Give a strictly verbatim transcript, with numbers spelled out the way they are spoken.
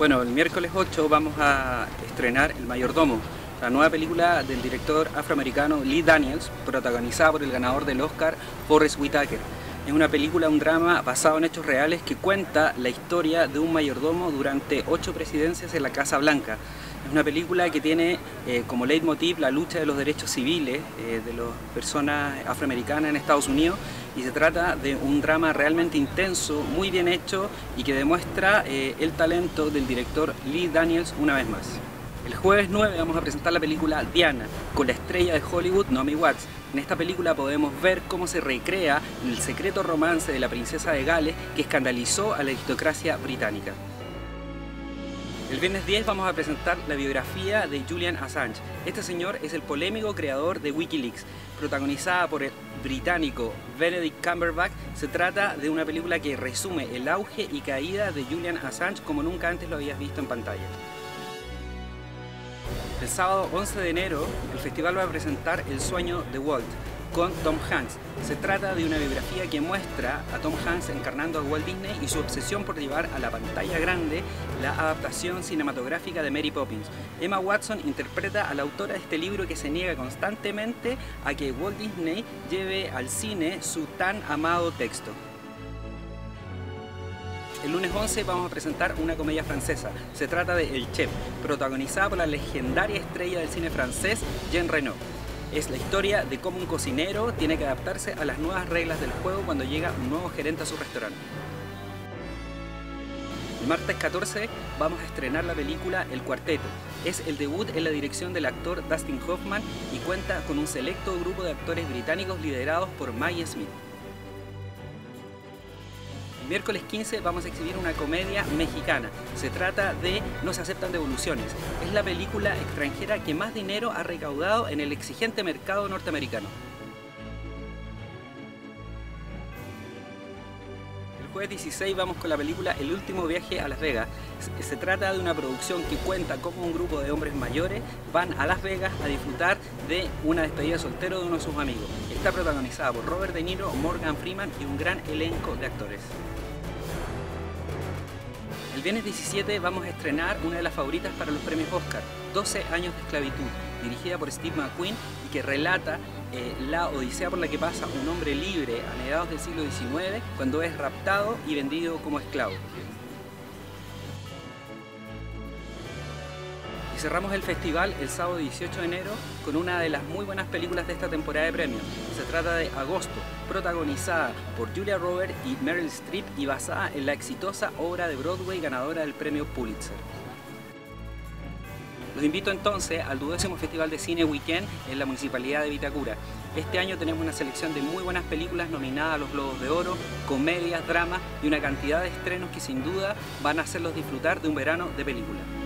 Bueno, el miércoles ocho vamos a estrenar El Mayordomo, la nueva película del director afroamericano Lee Daniels, protagonizada por el ganador del Oscar, Forest Whitaker. Es una película, un drama basado en hechos reales que cuenta la historia de un mayordomo durante ocho presidencias en la Casa Blanca. Es una película que tiene eh, como leitmotiv la lucha de los derechos civiles eh, de las personas afroamericanas en Estados Unidos, y se trata de un drama realmente intenso, muy bien hecho y que demuestra eh, el talento del director Lee Daniels una vez más. El jueves nueve vamos a presentar la película Diana, con la estrella de Hollywood Naomi Watts. En esta película podemos ver cómo se recrea el secreto romance de la princesa de Gales que escandalizó a la aristocracia británica. El viernes diez vamos a presentar la biografía de Julian Assange. Este señor es el polémico creador de Wikileaks, protagonizada por el británico Benedict Cumberbatch. Se trata de una película que resume el auge y caída de Julian Assange como nunca antes lo habías visto en pantalla. El sábado once de enero, el festival va a presentar El sueño de Walt con Tom Hanks. Se trata de una biografía que muestra a Tom Hanks encarnando a Walt Disney y su obsesión por llevar a la pantalla grande la adaptación cinematográfica de Mary Poppins. Emma Watson interpreta a la autora de este libro que se niega constantemente a que Walt Disney lleve al cine su tan amado texto. El lunes once vamos a presentar una comedia francesa. Se trata de El Chef, protagonizada por la legendaria estrella del cine francés, Jean Reno. Es la historia de cómo un cocinero tiene que adaptarse a las nuevas reglas del juego cuando llega un nuevo gerente a su restaurante. El martes catorce vamos a estrenar la película El Cuarteto. Es el debut en la dirección del actor Dustin Hoffman y cuenta con un selecto grupo de actores británicos liderados por Maggie Smith. El miércoles quince vamos a exhibir una comedia mexicana. Se trata de No se aceptan devoluciones. Es la película extranjera que más dinero ha recaudado en el exigente mercado norteamericano. El jueves dieciséis vamos con la película El último viaje a Las Vegas. Se trata de una producción que cuenta cómo un grupo de hombres mayores van a Las Vegas a disfrutar de una despedida de soltero de uno de sus amigos. Está protagonizada por Robert De Niro, Morgan Freeman y un gran elenco de actores. El viernes diecisiete vamos a estrenar una de las favoritas para los premios Oscar, doce años de esclavitud, dirigida por Steve McQueen y que relata eh, la odisea por la que pasa un hombre libre a mediados del siglo diecinueve cuando es raptado y vendido como esclavo. Y cerramos el festival el sábado dieciocho de enero con una de las muy buenas películas de esta temporada de premios. Se trata de Agosto, protagonizada por Julia Roberts y Meryl Streep y basada en la exitosa obra de Broadway ganadora del premio Pulitzer. Los invito entonces al duodécimo Festival de Cine Weekend en la Municipalidad de Vitacura. Este año tenemos una selección de muy buenas películas nominadas a los Globos de Oro, comedias, dramas y una cantidad de estrenos que sin duda van a hacerlos disfrutar de un verano de película.